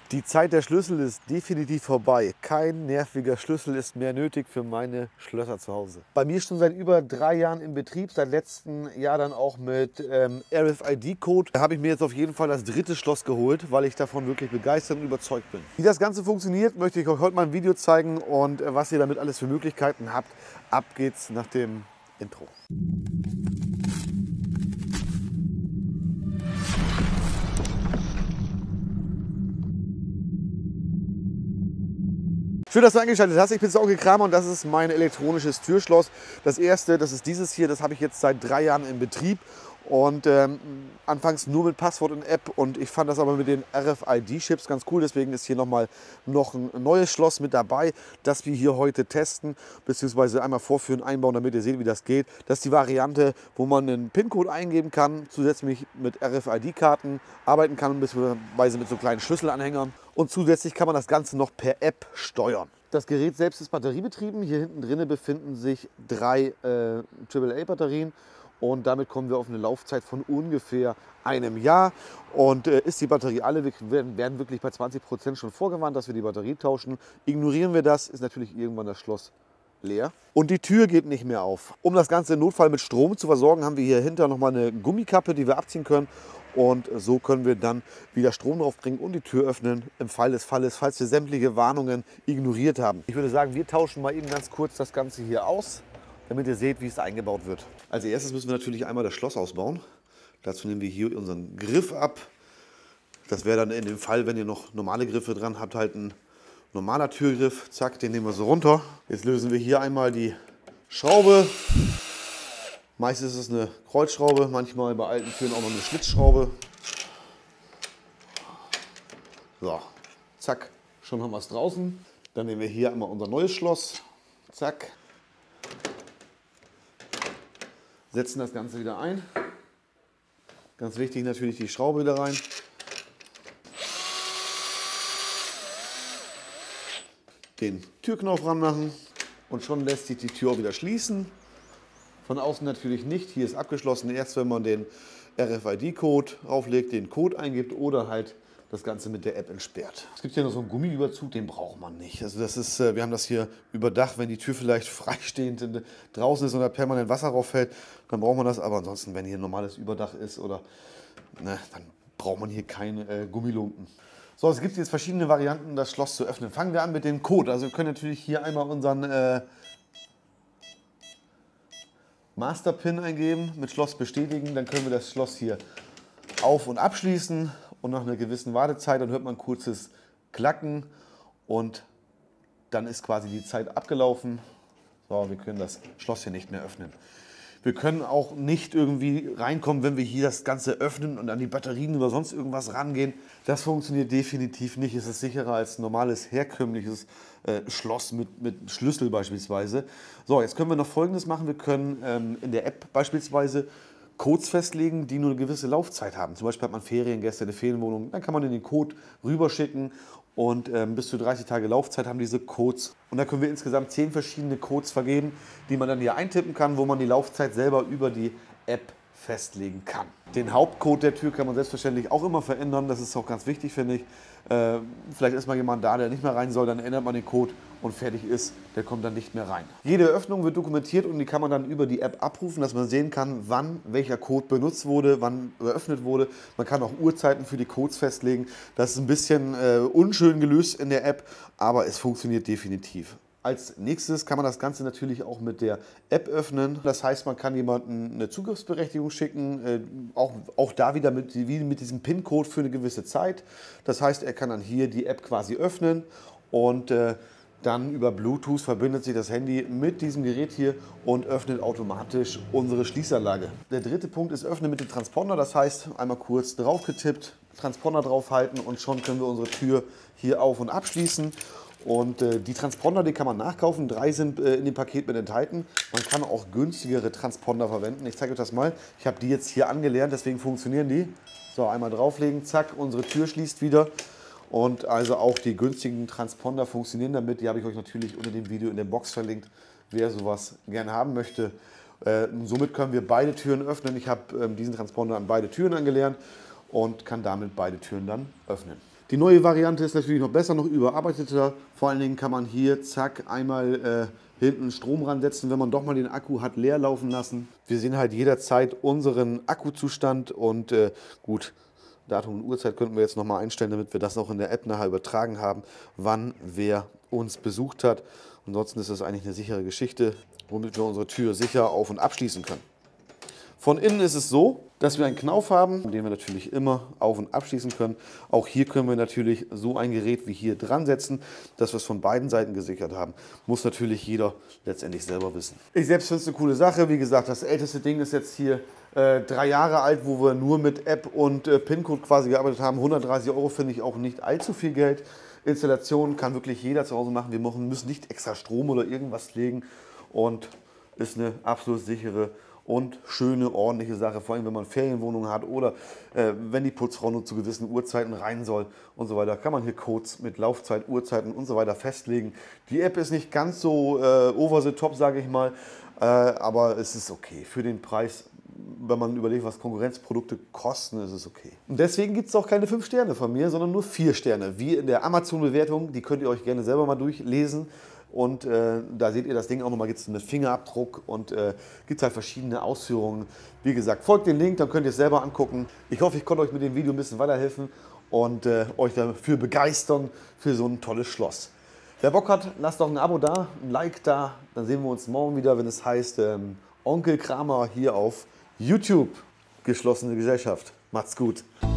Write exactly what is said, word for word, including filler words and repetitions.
Die Zeit der Schlüssel ist definitiv vorbei. Kein nerviger Schlüssel ist mehr nötig für meine Schlösser zu Hause. Bei mir schon seit über drei Jahren in Betrieb, seit letztem Jahr dann auch mit ähm, R F I D-Code. Da habe ich mir jetzt auf jeden Fall das dritte Schloss geholt, weil ich davon wirklich begeistert und überzeugt bin. Wie das Ganze funktioniert, möchte ich euch heute mal ein Video zeigen und äh, was ihr damit alles für Möglichkeiten habt. Ab geht's nach dem Intro. Schön, dass du eingeschaltet hast. Ich bin Sauke Kramer und das ist mein elektronisches Türschloss. Das erste, das ist dieses hier, das habe ich jetzt seit drei Jahren in Betrieb. Und ähm, anfangs nur mit Passwort und App, und ich fand das aber mit den R F I D-Chips ganz cool. Deswegen ist hier nochmal noch ein neues Schloss mit dabei, das wir hier heute testen, beziehungsweise einmal vorführen, einbauen, damit ihr seht, wie das geht. Das ist die Variante, wo man einen PIN-Code eingeben kann, zusätzlich mit R F I D-Karten arbeiten kann, beziehungsweise mit so kleinen Schlüsselanhängern. Und zusätzlich kann man das Ganze noch per App steuern. Das Gerät selbst ist batteriebetrieben. Hier hinten drin befinden sich drei äh, Triple A-Batterien. Und damit kommen wir auf eine Laufzeit von ungefähr einem Jahr. Und äh, ist die Batterie alle, wir werden, werden wirklich bei zwanzig Prozent schon vorgewarnt, dass wir die Batterie tauschen. Ignorieren wir das, ist natürlich irgendwann das Schloss leer. Und die Tür geht nicht mehr auf. Um das Ganze im Notfall mit Strom zu versorgen, haben wir hier hinter nochmal eine Gummikappe, die wir abziehen können. Und so können wir dann wieder Strom draufbringen und die Tür öffnen im Fall des Falles, falls wir sämtliche Warnungen ignoriert haben. Ich würde sagen, wir tauschen mal eben ganz kurz das Ganze hier aus, damit ihr seht, wie es eingebaut wird. Als erstes müssen wir natürlich einmal das Schloss ausbauen. Dazu nehmen wir hier unseren Griff ab. Das wäre dann in dem Fall, wenn ihr noch normale Griffe dran habt, halt ein normaler Türgriff. Zack, den nehmen wir so runter. Jetzt lösen wir hier einmal die Schraube. Meistens ist es eine Kreuzschraube, manchmal bei alten Türen auch noch eine Schlitzschraube. So, zack, schon haben wir es draußen. Dann nehmen wir hier einmal unser neues Schloss. Zack. Setzen das Ganze wieder ein. Ganz wichtig natürlich die Schraube wieder rein. Den Türknauf ranmachen und schon lässt sich die Tür auch wieder schließen. Von außen natürlich nicht. Hier ist abgeschlossen. Erst wenn man den R F I D-Code auflegt, den Code eingibt oder halt das Ganze mit der App entsperrt. Es gibt hier noch so einen Gummiüberzug, den braucht man nicht. Also das ist, wir haben das hier überdacht, wenn die Tür vielleicht freistehend draußen ist und da permanent Wasser drauf fällt, dann braucht man das. Aber ansonsten, wenn hier ein normales Überdach ist, oder, ne, dann braucht man hier keine äh, Gummilumpen. So, es gibt jetzt verschiedene Varianten, das Schloss zu öffnen. Fangen wir an mit dem Code. Also wir können natürlich hier einmal unseren äh, Master-Pin eingeben, mit Schloss bestätigen, dann können wir das Schloss hier auf- und abschließen und nach einer gewissen Wartezeit, dann hört man ein kurzes Klacken und dann ist quasi die Zeit abgelaufen. So, wir können das Schloss hier nicht mehr öffnen. Wir können auch nicht irgendwie reinkommen, wenn wir hier das Ganze öffnen und an die Batterien oder sonst irgendwas rangehen. Das funktioniert definitiv nicht. Es ist sicherer als ein normales, herkömmliches äh, Schloss mit, mit Schlüssel beispielsweise. So, jetzt können wir noch Folgendes machen. Wir können ähm, in der App beispielsweise Codes festlegen, die nur eine gewisse Laufzeit haben. Zum Beispiel hat man Feriengäste, eine Ferienwohnung. Dann kann man den Code rüberschicken. Und ähm, bis zu dreißig Tage Laufzeit haben diese Codes. Und da können wir insgesamt zehn verschiedene Codes vergeben, die man dann hier eintippen kann, wo man die Laufzeit selber über die App festlegen kann. Den Hauptcode der Tür kann man selbstverständlich auch immer verändern. Das ist auch ganz wichtig, finde ich. Äh, vielleicht ist mal jemand da, der nicht mehr rein soll, dann ändert man den Code und fertig ist, der kommt dann nicht mehr rein. Jede Öffnung wird dokumentiert und die kann man dann über die App abrufen, dass man sehen kann, wann welcher Code benutzt wurde, wann geöffnet wurde. Man kann auch Uhrzeiten für die Codes festlegen. Das ist ein bisschen äh, unschön gelöst in der App, aber es funktioniert definitiv. Als nächstes kann man das Ganze natürlich auch mit der App öffnen. Das heißt, man kann jemandem eine Zugriffsberechtigung schicken, äh, auch, auch da wieder mit, wie mit diesem PIN-Code für eine gewisse Zeit. Das heißt, er kann dann hier die App quasi öffnen und äh, dann über Bluetooth verbindet sich das Handy mit diesem Gerät hier und öffnet automatisch unsere Schließanlage. Der dritte Punkt ist Öffnen mit dem Transponder. Das heißt, einmal kurz drauf getippt, Transponder draufhalten und schon können wir unsere Tür hier auf- und abschließen. Und äh, die Transponder, die kann man nachkaufen. Drei sind äh, in dem Paket mit enthalten. Man kann auch günstigere Transponder verwenden. Ich zeige euch das mal. Ich habe die jetzt hier angelernt, deswegen funktionieren die. So, einmal drauflegen, zack, unsere Tür schließt wieder. Und also auch die günstigen Transponder funktionieren damit. Die habe ich euch natürlich unter dem Video in der Box verlinkt, wer sowas gerne haben möchte. Äh, somit können wir beide Türen öffnen. Ich habe ähm, diesen Transponder an beide Türen angelernt und kann damit beide Türen dann öffnen. Die neue Variante ist natürlich noch besser, noch überarbeiteter. Vor allen Dingen kann man hier, zack, einmal äh, hinten Strom ransetzen, wenn man doch mal den Akku hat leer laufen lassen. Wir sehen halt jederzeit unseren Akkuzustand und äh, gut, Datum und Uhrzeit könnten wir jetzt nochmal einstellen, damit wir das auch in der App nachher übertragen haben, wann wer uns besucht hat. Ansonsten ist das eigentlich eine sichere Geschichte, womit wir unsere Tür sicher auf- und abschließen können. Von innen ist es so, dass wir einen Knauf haben, den wir natürlich immer auf- und abschließen können. Auch hier können wir natürlich so ein Gerät wie hier dran setzen, dass wir es von beiden Seiten gesichert haben. Muss natürlich jeder letztendlich selber wissen. Ich selbst finde es eine coole Sache. Wie gesagt, das älteste Ding ist jetzt hier äh, drei Jahre alt, wo wir nur mit App und äh, PIN-Code quasi gearbeitet haben. hundertdreißig Euro finde ich auch nicht allzu viel Geld. Installation kann wirklich jeder zu Hause machen. Wir müssen nicht extra Strom oder irgendwas legen und ist eine absolut sichere und schöne, ordentliche Sache, vor allem wenn man Ferienwohnungen hat oder äh, wenn die Putzfrau nur zu gewissen Uhrzeiten rein soll und so weiter, kann man hier Codes mit Laufzeit, Uhrzeiten und so weiter festlegen. Die App ist nicht ganz so äh, over the top, sage ich mal, äh, aber es ist okay. Für den Preis, wenn man überlegt, was Konkurrenzprodukte kosten, ist es okay. Und deswegen gibt es auch keine fünf Sterne von mir, sondern nur vier Sterne, wie in der Amazon-Bewertung. Die könnt ihr euch gerne selber mal durchlesen. Und äh, da seht ihr das Ding auch nochmal, gibt es einen Fingerabdruck und äh, gibt halt verschiedene Ausführungen. Wie gesagt, folgt den Link, dann könnt ihr es selber angucken. Ich hoffe, ich konnte euch mit dem Video ein bisschen weiterhelfen und äh, euch dafür begeistern für so ein tolles Schloss. Wer Bock hat, lasst doch ein Abo da, ein Like da. Dann sehen wir uns morgen wieder, wenn es heißt ähm, Onkel Kramer hier auf YouTube. Geschlossene Gesellschaft. Macht's gut.